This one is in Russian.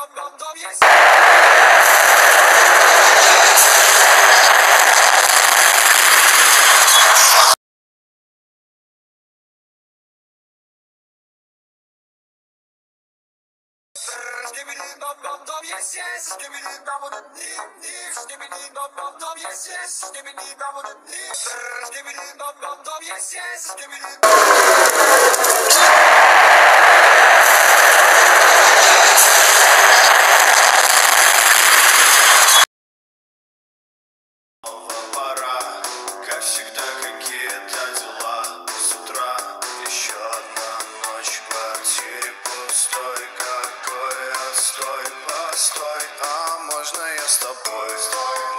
Как всегда, какие-то дела. С утра еще одна ночь в квартире пустой. Какой отстой, постой, а можно я с тобой?